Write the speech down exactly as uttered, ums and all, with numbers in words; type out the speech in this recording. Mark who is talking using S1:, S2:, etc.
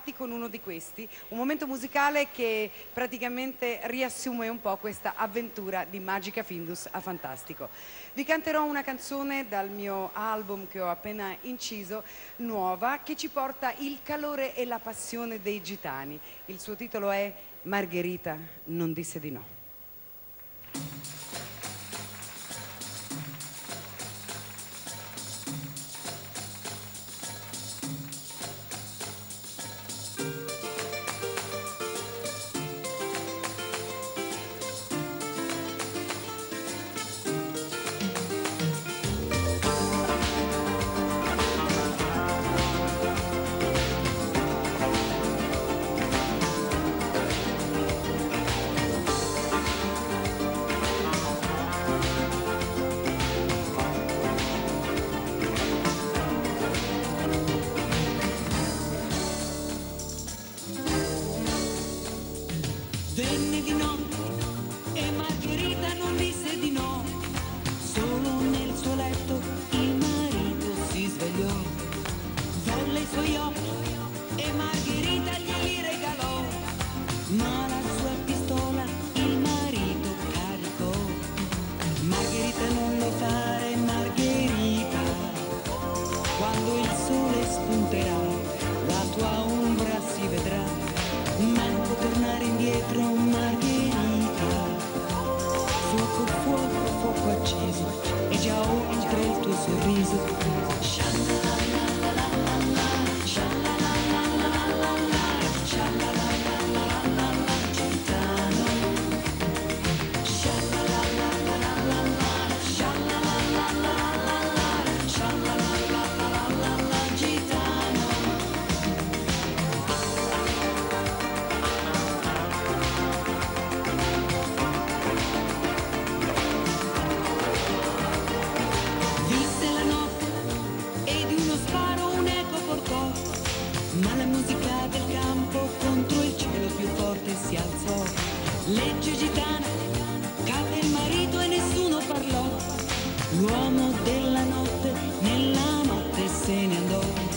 S1: lasciarti con uno di questi, un momento musicale che praticamente riassume un po' questa avventura di Magica Findus a Fantastico. Vi canterò una canzone dal mio album che ho appena inciso, nuova, che ci porta il calore e la passione dei gitani. Il suo titolo è Margherita non disse di no.
S2: Venne di notte e Margherita non disse di no. Solo nel suo letto il marito si svegliò. Volle i suoi occhi e Margherita glieli regalò. Ma la sua pistola il marito caricò. Margherita non lo fare, Margherita. Quando il sole spunterà, la tua ombra si vedrà. Manco tornare indietro, Margherita. Fuoco, fuoco, fuoco acceso, e già oltre il tuo sorriso. Ma la musica del campo contro il cielo più forte si alzò. Legge gitana, cadde il marito e nessuno parlò. L'uomo della notte nella notte se ne andò.